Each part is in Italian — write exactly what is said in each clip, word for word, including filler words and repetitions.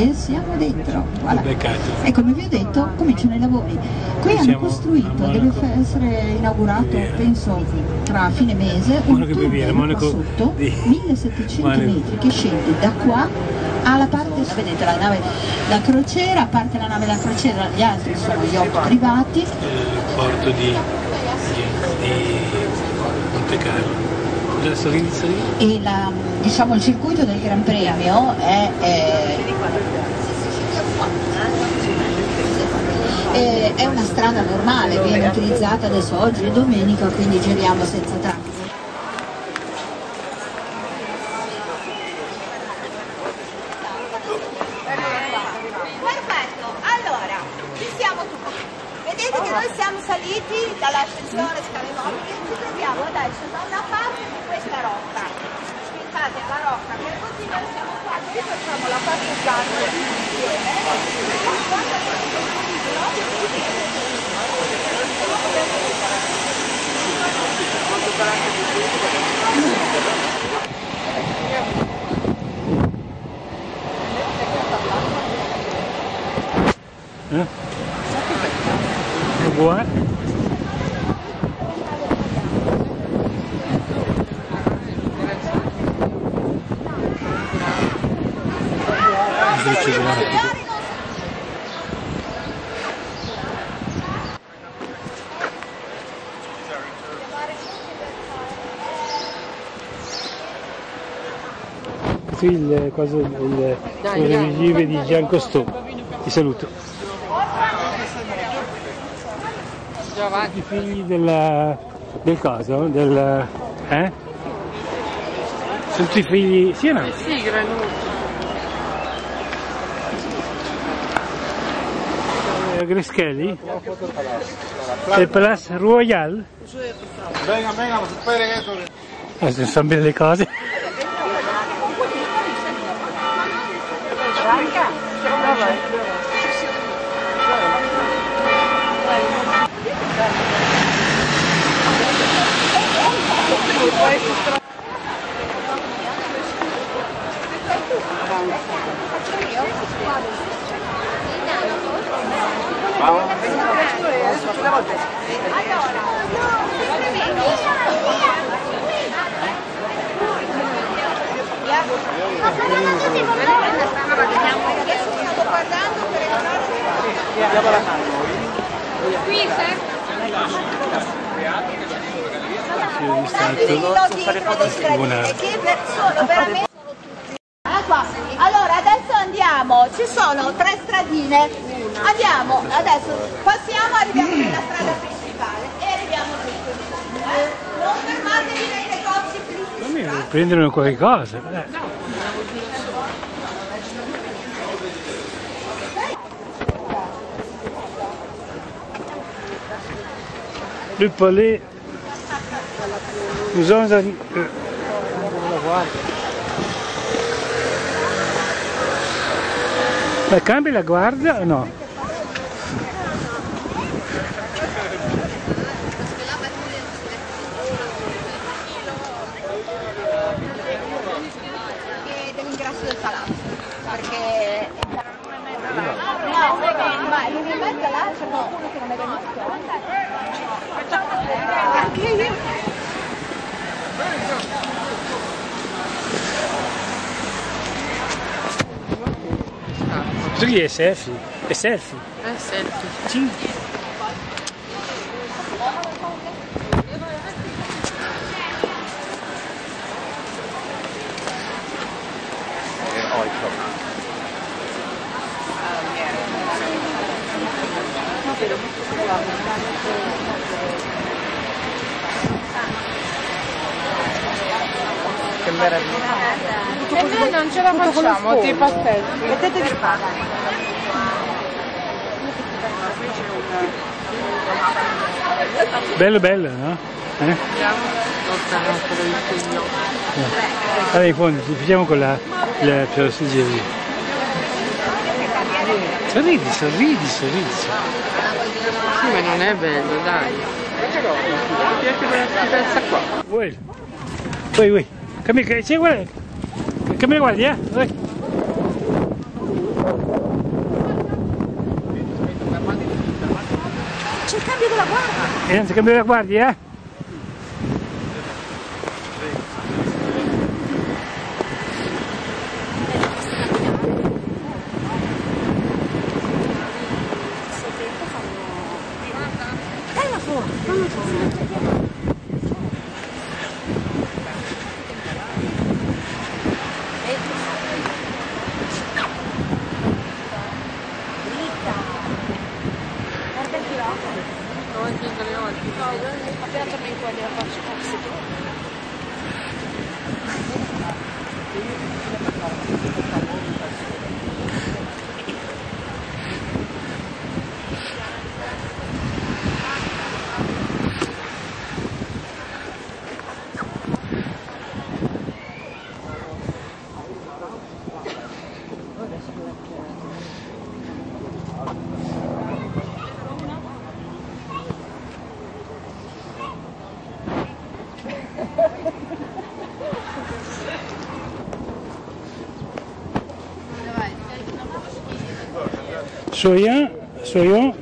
E siamo dentro, voilà. E come vi ho detto, cominciano i lavori. Qui hanno costruito, deve essere inaugurato, penso, tra fine mese, un tunnel qua sotto, millesettecento metri, che scende da qua alla parte, vedete la nave da crociera, a parte la nave da crociera, gli altri sono yacht privati. Il porto di, di, di Monte Carlo. E la, diciamo, il circuito del Gran Premio è, è, è, è una strada normale, viene utilizzata adesso, oggi è domenica, quindi giriamo senza traffico. Perfetto, allora ci siamo tutti. Vedete che noi siamo saliti dall'ascensore scale mobili e ci troviamo adesso da una parte di questa rocca. Pensate alla rocca, per così noi siamo qua, noi facciamo la passeggiata insieme. Eh? È buono? Qui il coso il televisive di Gian Costò. Ti saluto. I figli della, del coso, del, eh? Sono tutti figli, sì o no? Sì, granuti. Greschelli? Il Palazzo Royal? Venga, venga, spera che Ah, se sono belle le cose. Sto guardando per sono veramente qua. Allora adesso andiamo, ci sono tre stradine, andiamo, adesso passiamo, arriviamo nella strada principale e arriviamo qui. Eh? Non fermatevi nei negozi principali. Prendono qualche cosa. Eh. Le palais, nous sommes en... Ma cambia la guardia o no? Dell'ingresso del palazzo, perché no, ma in mezzo là c'è qualcuno che non è venuto. Anche io. Questo chi è? Selfie? È selfie? È selfie. Sì. Che meraviglia. E noi non ce la facciamo, tipo selfie. Mettetevi qua. Bello bello, no? Eh? Vediamo. Non stanno ancora il figlio. Allora in fondo, ci facciamo con la, la pilosoggeria. Sorridi, sorridi, sorridi. Sì, ma non è bello, dai. Mi piace quella schifezza qua. Vuoi? Vuoi, vuoi? Come, sì, guarda. Come guardi, eh? Vuoi? C'è il cambio della guardia! E non si cambia della guardia, eh? So io, so io.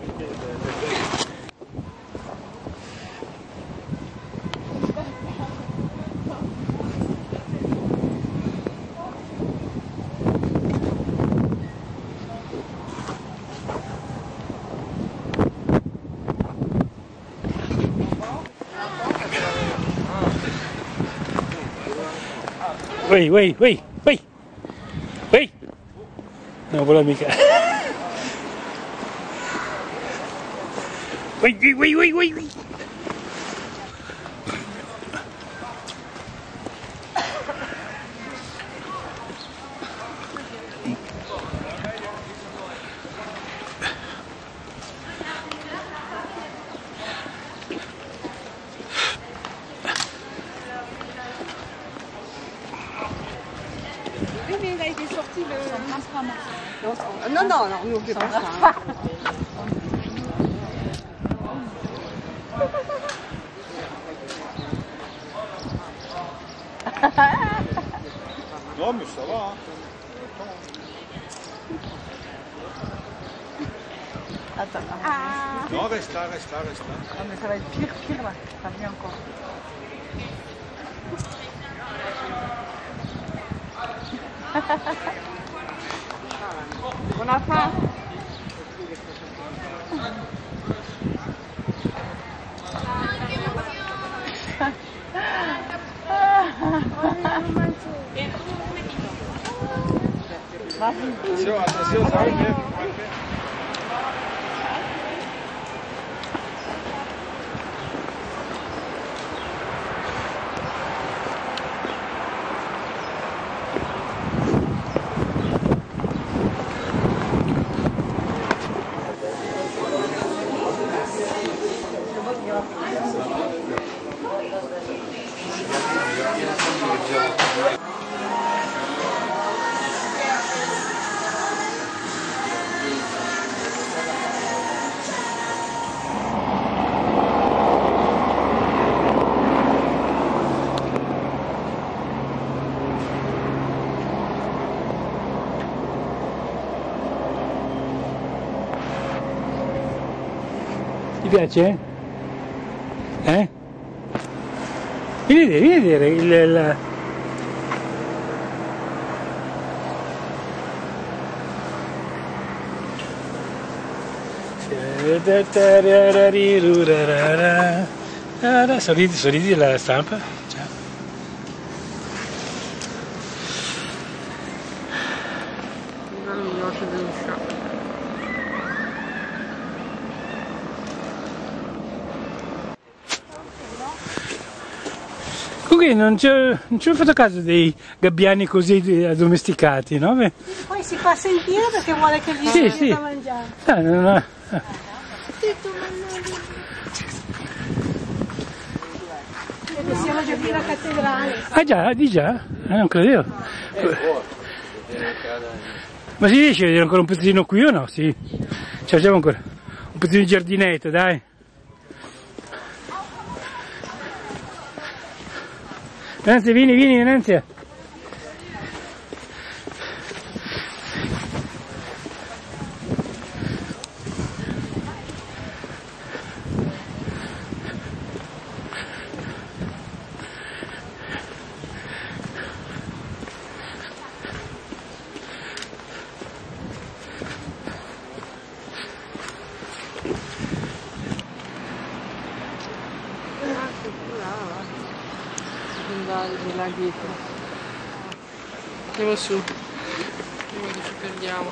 Wait, wait, wait, wait, wait. No vuole mica. Wait, wait, wait, wait, wait, wait. Non, non, non, nous on fait pas ça. Non mais ça va. Attends. Ah. Non, reste là, reste là, reste là. Ah mais ça va être pire, pire là. Ça vient encore. On a faim. Attention, attention, ça va bien. Ti piace? Eh? Vieni a vedere, vieni a vedere il... il... Sorridi, sorridi la stampa. Ciao. Comunque non ci ho fatto caso dei gabbiani così addomesticati, no? Beh. Poi si fa sentire perché vuole che gli Sì, dia sì. da mangiare. Ah, no, no. Perché siamo già qui alla cattedrale. Ah già, di già? Ah, non credevo. Ma si riesce a vedere ancora un pezzettino qui o no? Sì. Ci facciamo ancora un pezzettino di giardinetto, dai. Nanzia, vieni, vieni, Nanzia. là dietro. Andiamo su. Prima che ci perdiamo.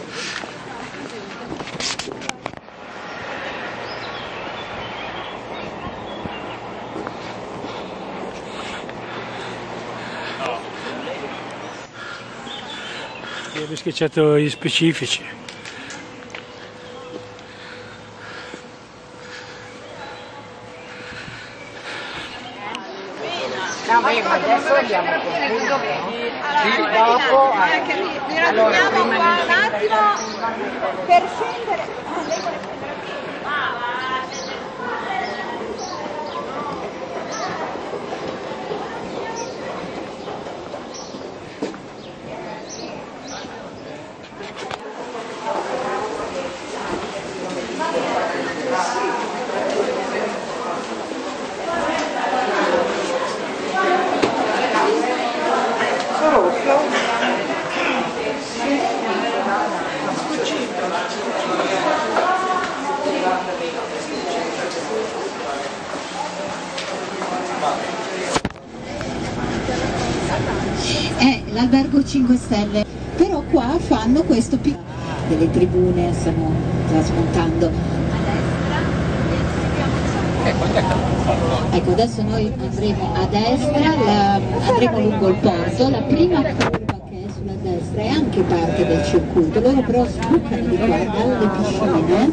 Abbiamo schiacciato gli specifici. No, ma adesso andiamo con quello, sì, dopo, mi ragioniamo qua un attimo per scendere. È l'albergo cinque stelle, però qua fanno questo piccolo delle tribune, stanno già smontando. Ecco, adesso noi andremo a destra, la, andremo lungo il porto, la prima curva che è sulla destra è anche parte del circuito, loro però sbucano di qua dalle piscine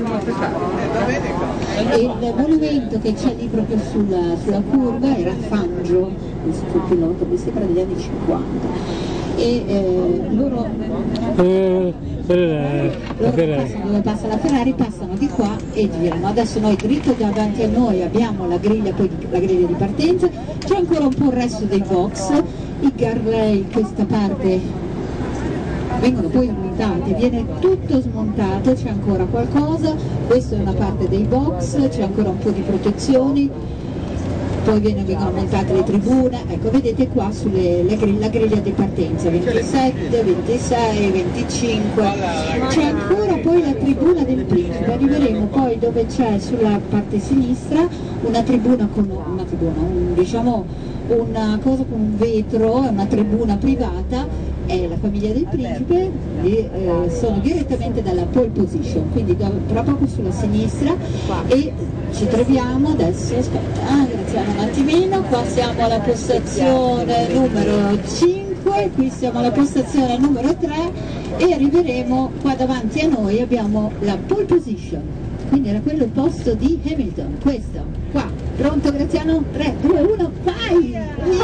e il monumento che c'è lì proprio sulla, sulla curva era Fangio, questo pilota, mi sembra degli anni cinquanta. E eh, loro, Eh, per, loro per, passano dove passa la Ferrari, passano di qua e girano. Adesso noi dritto davanti a noi abbiamo la griglia, poi la griglia di partenza, c'è ancora un po' il resto dei box, i guardrail questa parte vengono poi smontati, viene tutto smontato, c'è ancora qualcosa, questa è una parte dei box, c'è ancora un po' di protezioni, poi vengono montate le tribune, ecco vedete qua sulle la griglia, la griglia di partenza ventisette, ventisei, venticinque, c'è ancora poi la tribuna del principe, arriveremo poi dove c'è sulla parte sinistra una tribuna con una tribuna, un, diciamo una cosa con un vetro, è una tribuna privata, è la famiglia del principe e eh, sono direttamente dalla pole position, quindi do, tra poco sulla sinistra e ci troviamo adesso, aspetta, ah, graziamo un attimino, qua siamo alla postazione numero cinque, qui siamo alla postazione numero tre e arriveremo qua davanti a noi, abbiamo la pole position, quindi era quello il posto di Hamilton, questo, qua, pronto Graziano? tre, due, uno, vai!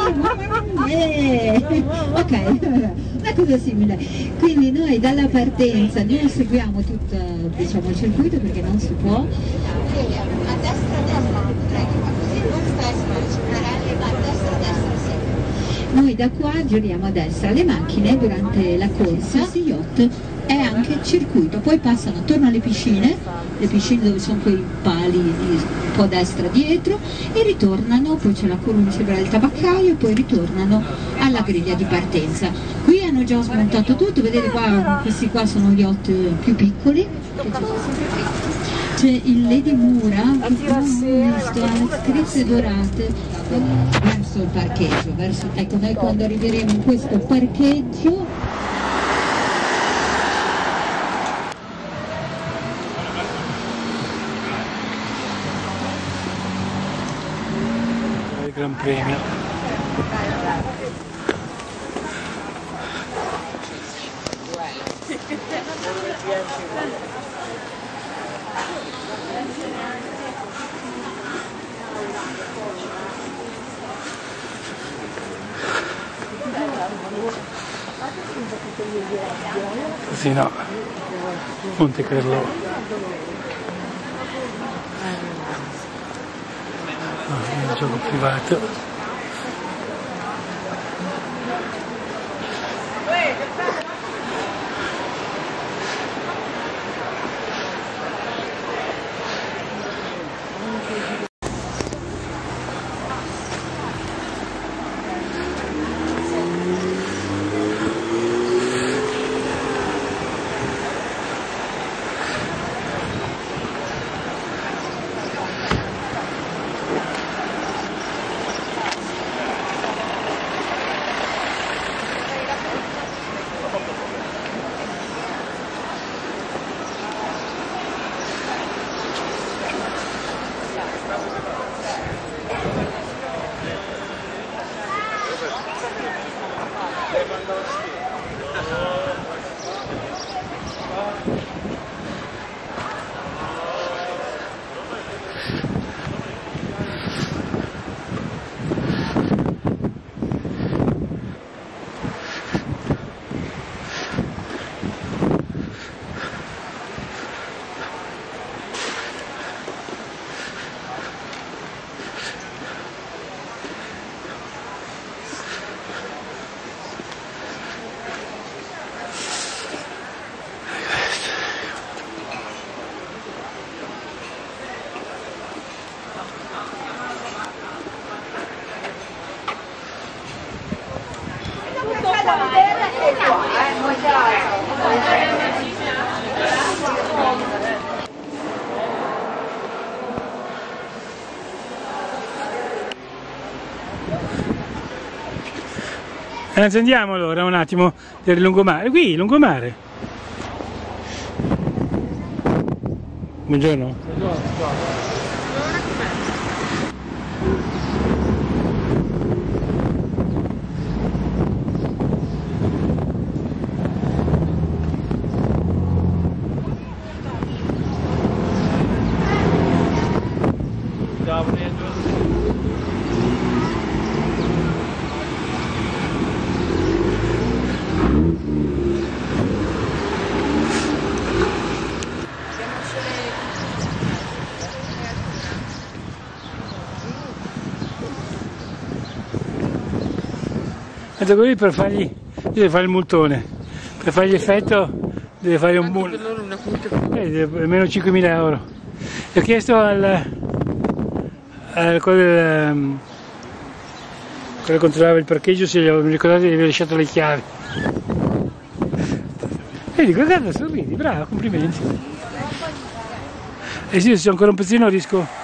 Yeah. Ok, una cosa simile, quindi noi dalla partenza non seguiamo tutto, diciamo, il circuito perché non si può. Quindi a destra a destra non potrei fare così, non spesso le superelle, ma a destra a destra sì. Noi da qua giriamo a destra, le macchine durante la corsa, questo yacht è anche circuito, poi passano attorno alle piscine, le piscine dove sono quei pali un po' a destra dietro e ritornano, poi c'è la curva mi sembra del tabaccaio e poi ritornano alla griglia di partenza. Qui hanno già smontato tutto, vedete qua, questi qua sono gli yacht più piccoli. C'è il Lady Mura, scritte dorate verso il parcheggio, verso, ecco noi quando arriveremo in questo parcheggio il Gran Premio. Così no, Monte Carlo. Ah, un gioco privato. Anzi, andiamo allora un attimo del lungomare. Qui, lungomare. Buongiorno. Buongiorno. Questo qui per fargli, deve fare il multone, per fargli effetto deve fare un multone, eh, almeno cinquemila euro. E ho chiesto al, al quello, del, um, quello che controllava il parcheggio se gli avevo ricordato di aver lasciato le chiavi. E dico, guarda, sorridi, bravo, complimenti. E sì, se c'è ancora un pezzino riesco.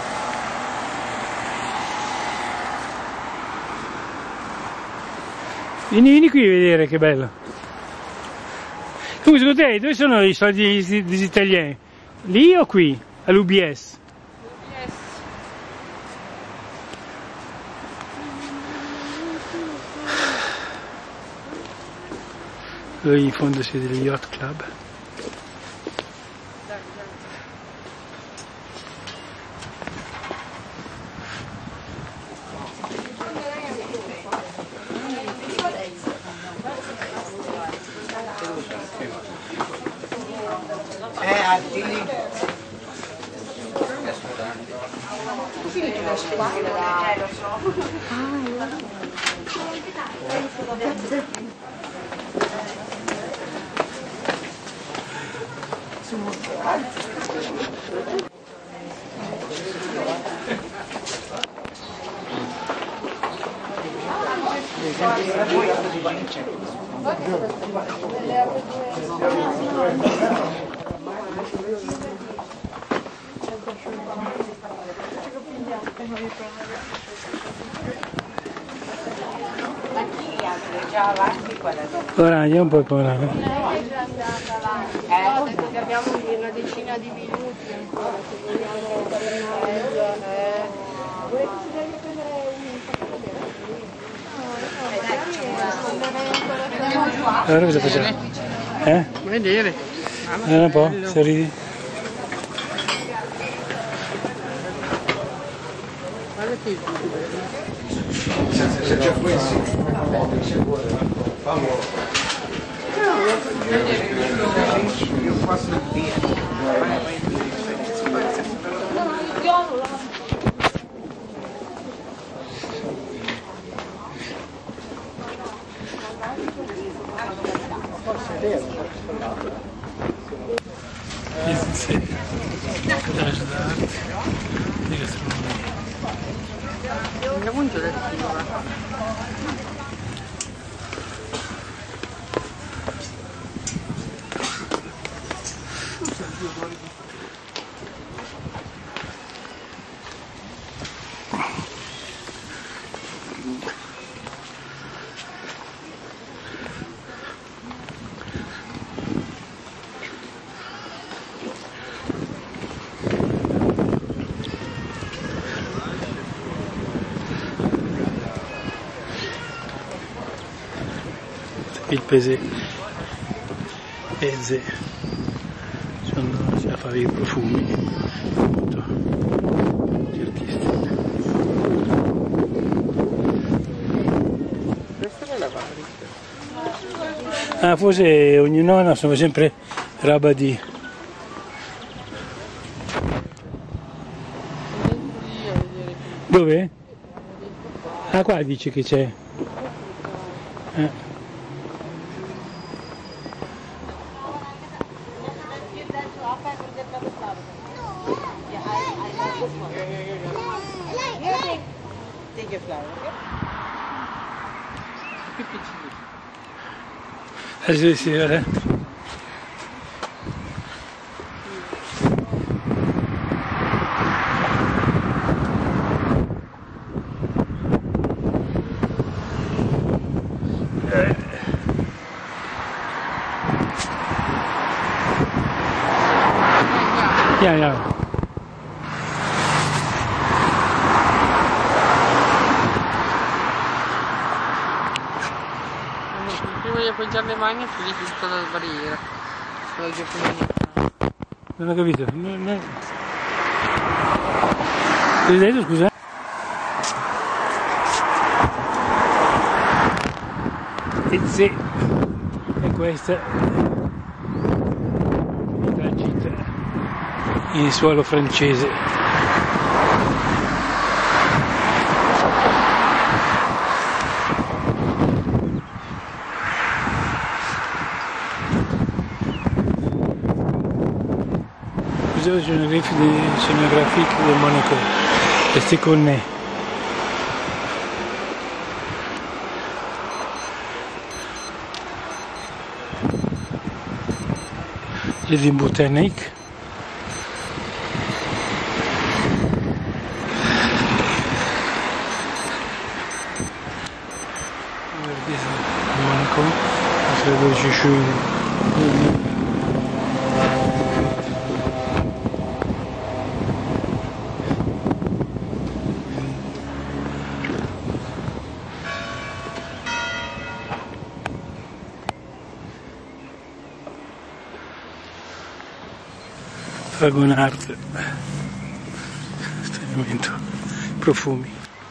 Vieni, vieni qui a vedere che bello. Comunque secondo te dove sono i soldi degli italiani? Lì o qui? All'U B S? Dove in fondo c'è dello Yacht Club. Ora andiamo un po' a parlare. Eh, ho detto che abbiamo una decina di minuti ancora, se vogliamo eh. Allora cosa facciamo? Eh? Vedere. Allora un po', sorridi. Guarda qui. Se c'è questo, io passo il via. Il Pesè e Ze sono a fare i profumi appunto di artisti. Questa è la varica. Ah, forse ognuno no, sono sempre roba di dove? Ah, qua dice che c'è. Eh. Take a flower, okay? Più piccini. Eh sì, sì, guarda. Ja, ja. Prima di appoggiare le mani puliti tutta la barriera. Non ho capito. Non, non... Cosa hai detto, scusa? E sì, e questa è la gita in suolo francese. Museo Scénographique de Monaco, restez connus. Jardin botanique. Monaco, dove ci sono Fragonard, stabilimento profumi.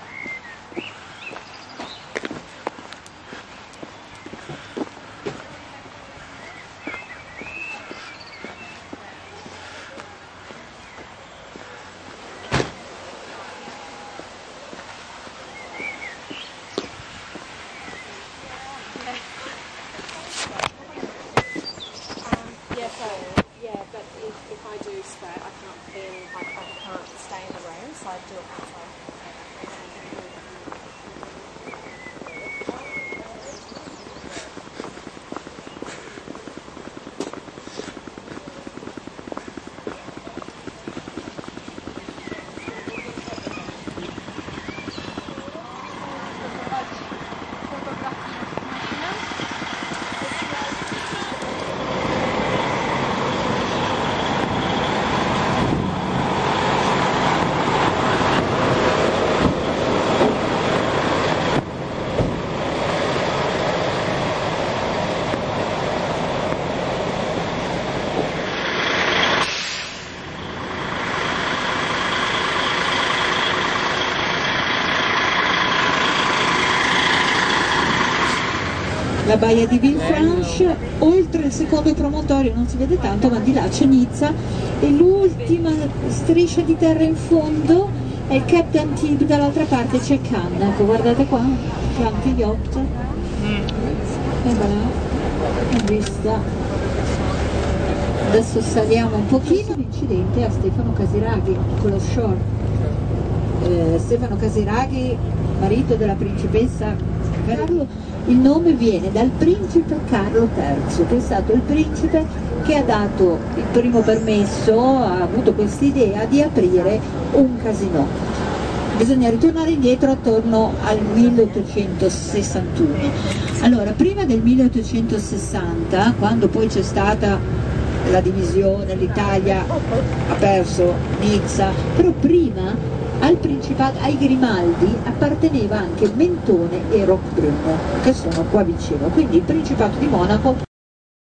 La baia di Villefranche, oltre il secondo promontorio non si vede tanto, ma di là c'è Nizza e l'ultima striscia di terra in fondo è il Cap d'Antibes, dall'altra parte c'è Cannes, ecco, guardate qua, c'è anche yacht, e voilà, è vista. Adesso saliamo un pochino. L'incidente a Stefano Casiraghi con lo shore. Eh, Stefano Casiraghi, marito della principessa Carlo. Il nome viene dal principe Carlo terzo, che è stato il principe che ha dato il primo permesso, ha avuto questa idea di aprire un casinò. Bisogna ritornare indietro attorno al milleottocentosessantuno. Allora, prima del milleottocentosessanta, quando poi c'è stata la divisione, l'Italia ha perso Nizza, però prima al Principato, ai Grimaldi apparteneva anche Mentone e Roquebrune, che sono qua vicino, quindi il Principato di Monaco